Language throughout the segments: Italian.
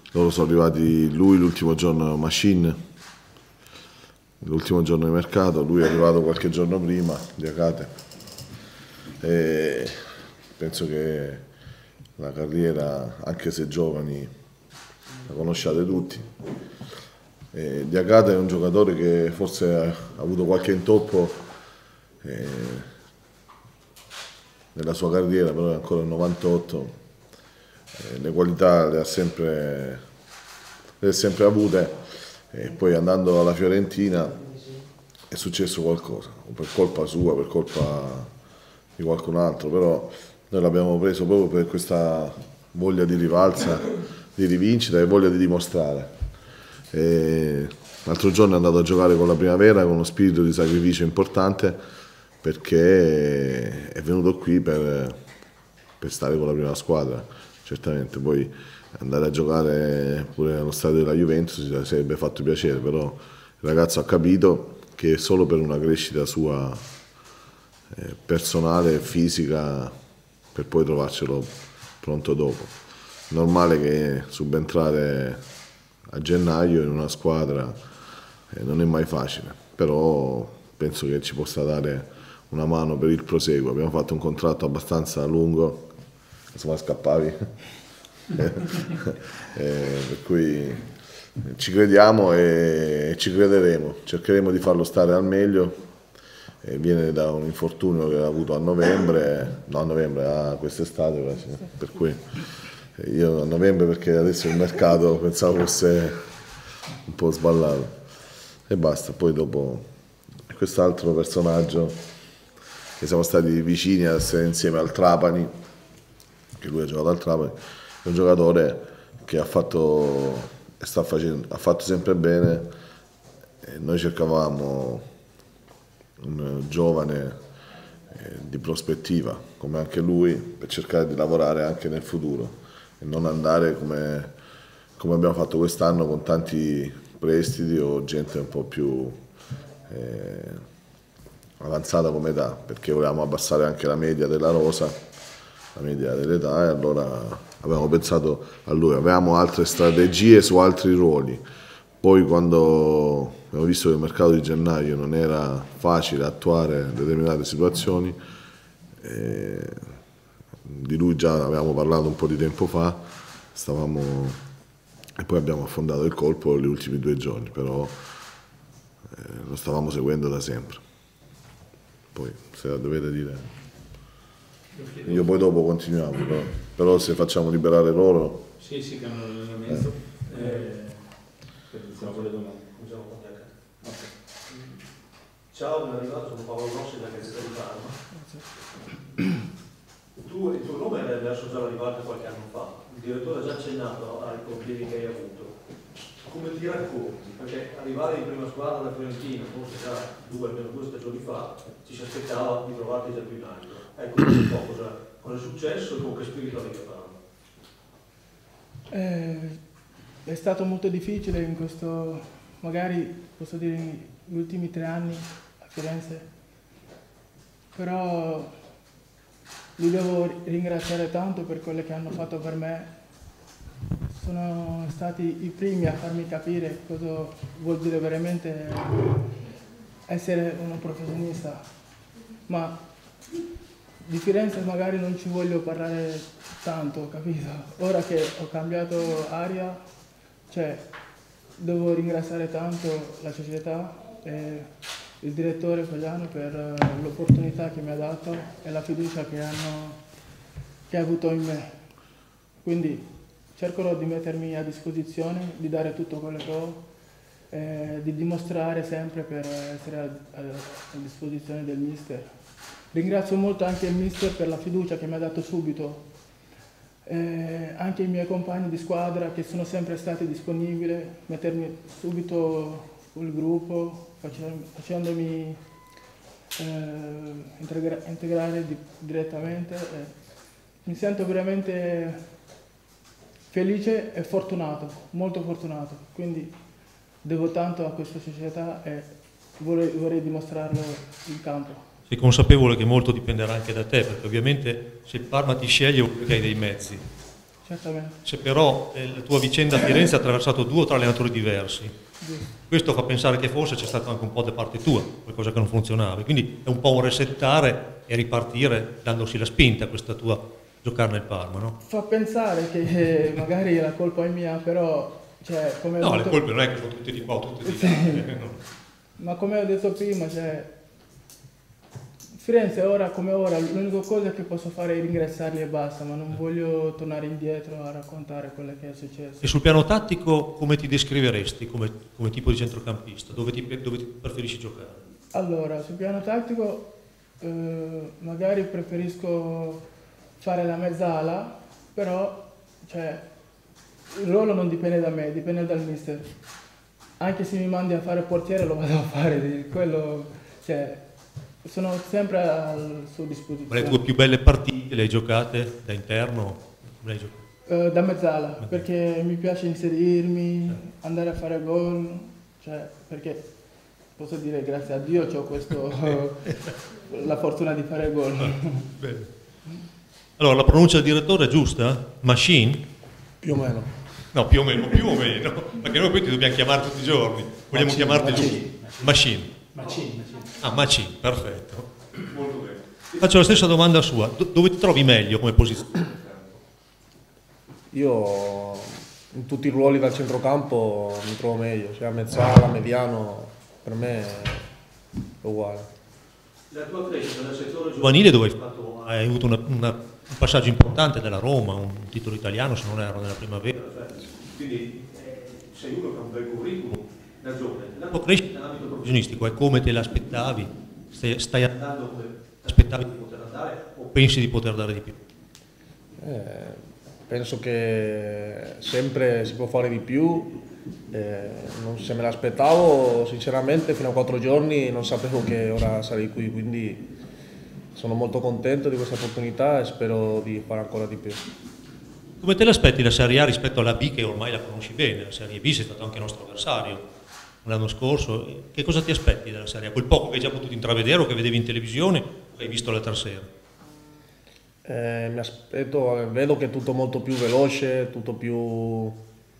Loro sono arrivati, lui l'ultimo giorno Machine, l'ultimo giorno di mercato, lui è arrivato qualche giorno prima, Diakate. E penso che la carriera, anche se giovani, la conosciate tutti. Diakate è un giocatore che forse ha avuto qualche intoppo nella sua carriera, però è ancora il 98, le qualità le ha sempre avute, e poi andando alla Fiorentina è successo qualcosa, per colpa sua, per colpa di qualcun altro, però noi l'abbiamo preso proprio per questa voglia di rivalsa, di rivincita e voglia di dimostrare. L'altro giorno è andato a giocare con la Primavera con uno spirito di sacrificio importante, perché è venuto qui per stare con la prima squadra. Certamente poi andare a giocare pure allo stadio della Juventus ci sarebbe fatto piacere, però il ragazzo ha capito che solo per una crescita sua personale e fisica, per poi trovarcelo pronto dopo. Normale che subentrare a gennaio in una squadra non è mai facile, però penso che ci possa dare una mano per il proseguo. Abbiamo fatto un contratto abbastanza lungo, insomma scappavi, per cui ci crediamo e ci crederemo, cercheremo di farlo stare al meglio. Viene da un infortunio che ha avuto a quest'estate, per cui io a novembre, perché adesso il mercato pensavo fosse un po' sballato e basta. Poi dopo quest'altro personaggio che siamo stati vicini a essere insieme al Trapani, che lui ha giocato al Trapani, è un giocatore che ha fatto sempre bene, e noi cercavamo un giovane di prospettiva come anche lui, per cercare di lavorare anche nel futuro e non andare come abbiamo fatto quest'anno con tanti prestiti o gente un po' più avanzata come età, perché volevamo abbassare anche la media della rosa, la media dell'età, e allora abbiamo pensato a lui. Avevamo altre strategie su altri ruoli, poi quando abbiamo visto che il mercato di gennaio non era facile attuare determinate situazioni, di lui già avevamo parlato un po' di tempo fa, e poi abbiamo affondato il colpo gli ultimi 2 giorni, però lo stavamo seguendo da sempre. Poi se la dovete dire, io poi dopo continuiamo, però se facciamo liberare loro. Sì, che hanno l'allenamento. Iniziamo con le domande. Ciao, ben arrivato, sono Paolo Rossi da Gazzetta di Parma. Il tuo nome è verso già la ribalta qualche anno fa. Il direttore ha già accennato ai problemi che hai avuto. Come ti racconti? Perché arrivare in prima squadra da Fiorentina, forse già almeno 2 stagioni fa, ci si aspettava di trovarti già più in alto. Ecco un po' cosa è successo e con che spirito arrivi a Parma? È stato molto difficile in questo, magari posso dire, negli ultimi 3 anni a Firenze, però li devo ringraziare tanto per quello che hanno fatto per me. Sono stati i primi a farmi capire cosa vuol dire veramente essere un professionista, ma di Firenze magari non ci voglio parlare tanto, capito? Ora che ho cambiato aria, devo ringraziare tanto la società e il direttore Fagiano per l'opportunità che mi ha dato e la fiducia che ha avuto in me. Quindi cercherò di mettermi a disposizione, di dare tutto quello che ho, di dimostrare sempre per essere a disposizione del mister. Ringrazio molto anche il mister per la fiducia che mi ha dato subito, anche i miei compagni di squadra che sono sempre stati disponibili, mettermi subito sul gruppo, facendomi integrare direttamente. Mi sento veramente felice e fortunato, molto fortunato, quindi devo tanto a questa società e vorrei dimostrarlo in campo. Sei consapevole che molto dipenderà anche da te, perché ovviamente se il Parma ti sceglie vuol dire che hai dei mezzi. certamente. Se però la tua vicenda a Firenze ha attraversato 2 o 3 allenatori diversi, questo fa pensare che forse c'è stato anche un po' da parte tua, qualcosa che non funzionava, quindi è un po' un resettare e ripartire dandosi la spinta a questa tua giocare nel Parma, no? Fa pensare che magari la colpa è mia, però, cioè, come ho No, detto, le colpe non è che sono tutte di qua o tutte di là. Sì. No. ma come ho detto prima, cioè, Firenze ora come ora, l'unica cosa che posso fare è ringraziarli e basta, ma non voglio tornare indietro a raccontare quello che è successo. E sul piano tattico come ti descriveresti come tipo di centrocampista? Dove ti preferisci giocare? Allora, sul piano tattico magari preferisco fare la mezzala, però cioè, il ruolo non dipende da me, dipende dal mister. Anche se mi mandi a fare portiere lo vado a fare, quello, cioè, sono sempre a sua disposizione. Ma le tue più belle partite le hai giocate da interno? Le hai giocate? Da mezzala, perché mi piace inserirmi, andare a fare gol, cioè, perché posso dire grazie a Dio ho questo, la fortuna di fare gol. Bene. Allora, la pronuncia del direttore è giusta? Machine? Più o meno. No, più o meno, perché noi poi ti dobbiamo chiamare tutti i giorni. Vogliamo chiamarti giusto? Machine. Ah, Machine, perfetto. Molto bene. Faccio la stessa domanda sua. Dove ti trovi meglio come posizione? Io in tutti i ruoli dal centrocampo mi trovo meglio, sia mezzala, mediano, per me è uguale. La tua crescita nel settore Giovanile dove hai avuto un passaggio importante della Roma, un titolo italiano se non erro nella primavera. quindi sei uno che ha un bel curriculum da giovane. La La tua crescita nell'ambito professionistico è come te l'aspettavi? Stai andando come ti aspettavi di poter andare o pensi di poter dare di più? Penso che sempre si può fare di più, non se me l'aspettavo sinceramente fino a 4 giorni, non sapevo che ora sarei qui, quindi sono molto contento di questa opportunità e spero di fare ancora di più. Come te l'aspetti la Serie A rispetto alla B che ormai la conosci bene? La Serie B sei stato anche nostro avversario l'anno scorso, che cosa ti aspetti dalla Serie A? Quel poco che hai già potuto intravedere o che vedevi in televisione o che hai visto alla Tarsera? Mi aspetto, vedo che è tutto molto più veloce, tutto più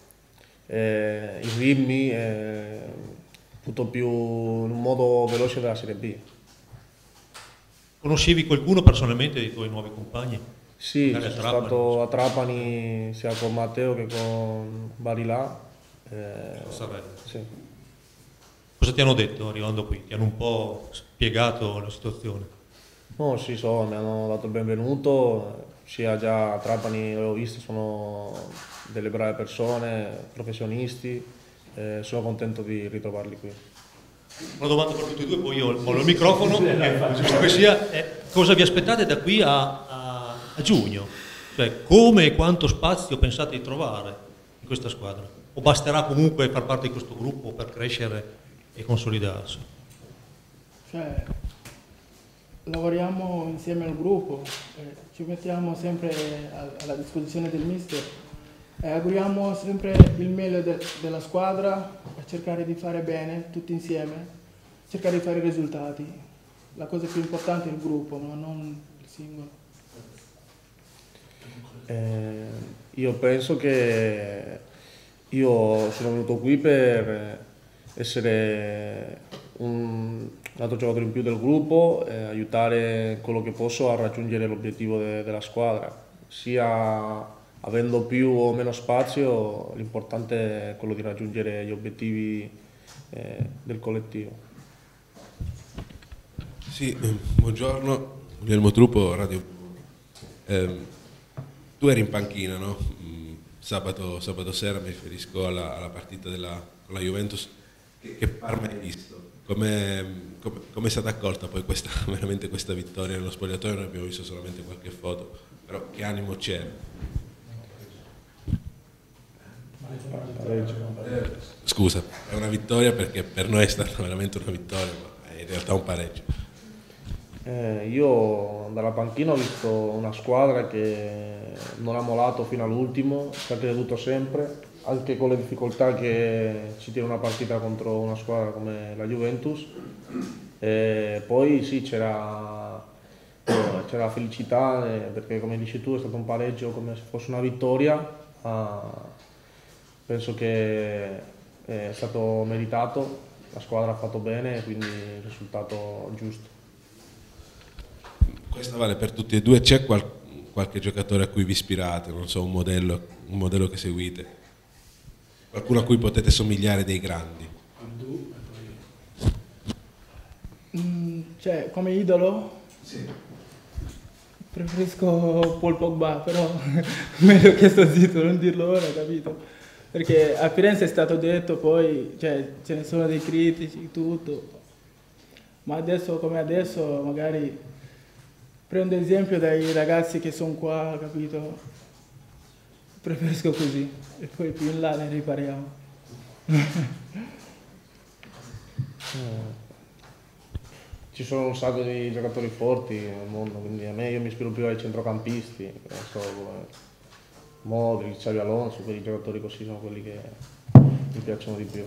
i ritmi, tutto più in un modo veloce della Serie B. Conoscevi qualcuno personalmente dei tuoi nuovi compagni? Sì, Magari a sono Trapani, stato a Trapani sia con Matteo che con Barilà. Sì. Cosa ti hanno detto arrivando qui? Ti hanno un po' spiegato la situazione? No, sì, mi hanno dato il benvenuto, sia già a Trapani l'ho visto, sono delle brave persone, professionisti, sono contento di ritrovarli qui. Una domanda per tutti e due, poi io mollo il microfono. Giusto che sia, cosa vi aspettate da qui a giugno? Cioè, come e quanto spazio pensate di trovare in questa squadra? O basterà comunque far parte di questo gruppo per crescere e consolidarsi? Cioè, lavoriamo insieme al gruppo, ci mettiamo sempre alla disposizione del mister e auguriamo sempre il meglio della squadra e cercare di fare bene tutti insieme, cercare di fare i risultati. La cosa più importante è il gruppo, ma non il singolo. Io penso che io sono venuto qui per essere un altro giocatore in più del gruppo e aiutare quello che posso a raggiungere l'obiettivo della squadra, sia avendo più o meno spazio, l'importante è quello di raggiungere gli obiettivi del collettivo. Sì, buongiorno, Guglielmo Truppo, Radio. Tu eri in panchina, no? Sabato sera, mi riferisco alla partita con la Juventus. Che Parma hai visto? Come è stata accolta poi veramente questa vittoria nello spogliatoio? Noi abbiamo visto solamente qualche foto, però che animo c'era? Scusa, è una vittoria perché per noi è stata veramente una vittoria, ma è in realtà un pareggio. Io dalla panchina ho visto una squadra che non ha mollato fino all'ultimo, ci ha creduto sempre, anche con le difficoltà che ci tiene una partita contro una squadra come la Juventus. E poi sì, c'era c'era la felicità perché, come dici tu, è stato un pareggio come se fosse una vittoria. Penso che è stato meritato, la squadra ha fatto bene, quindi il risultato giusto. Questa vale per tutti e due. C'è qualche giocatore a cui vi ispirate, non so, un modello che seguite? Qualcuno a cui potete somigliare dei grandi? Cioè, come idolo? Sì. Preferisco Paul Pogba, però meglio che sto zitto, non dirlo ora, capito? Perché a Firenze è stato detto, poi cioè, ce ne sono dei critici, tutto. Ma adesso come adesso magari prendo esempio dai ragazzi che sono qua, capito? Preferisco così e poi più in là ne ripariamo. Ci sono un sacco di giocatori forti nel mondo, quindi io mi ispiro più ai centrocampisti, non so, come Modric, Xabi Alonso, quei giocatori così sono quelli che mi piacciono di più.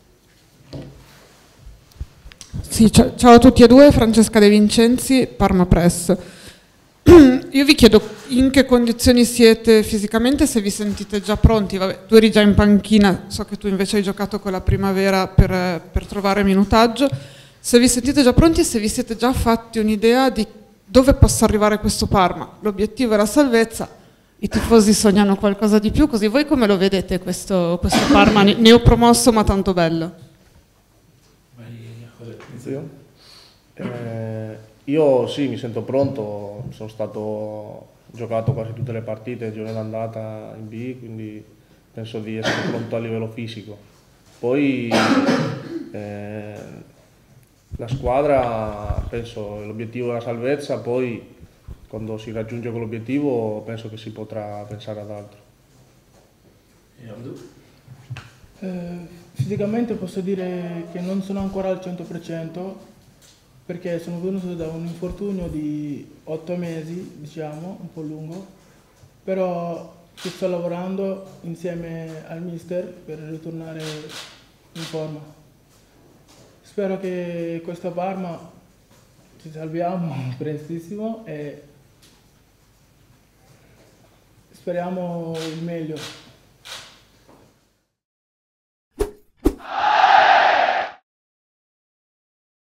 Sì, ciao a tutti e due, Francesca De Vincenzi, Parma Press. Io vi chiedo in che condizioni siete fisicamente, se vi sentite già pronti. Vabbè, tu eri già in panchina, so che tu invece hai giocato con la primavera per trovare minutaggio. Se vi sentite già pronti e se vi siete già fatti un'idea di dove possa arrivare questo Parma. L'obiettivo è la salvezza, i tifosi sognano qualcosa di più, così voi come lo vedete questo Parma neopromosso ma tanto bello? Io sì, mi sento pronto, ho giocato quasi tutte le partite, il giorno d'andata in B, quindi penso di essere pronto a livello fisico. Poi la squadra, penso, l'obiettivo è la salvezza, poi quando si raggiunge quell'obiettivo penso che si potrà pensare ad altro. Fisicamente posso dire che non sono ancora al 100% perché sono venuto da un infortunio di 8 mesi, diciamo, un po' lungo, però ci sto lavorando insieme al mister per ritornare in forma. Spero che questa Parma ci salviamo prestissimo e speriamo il meglio.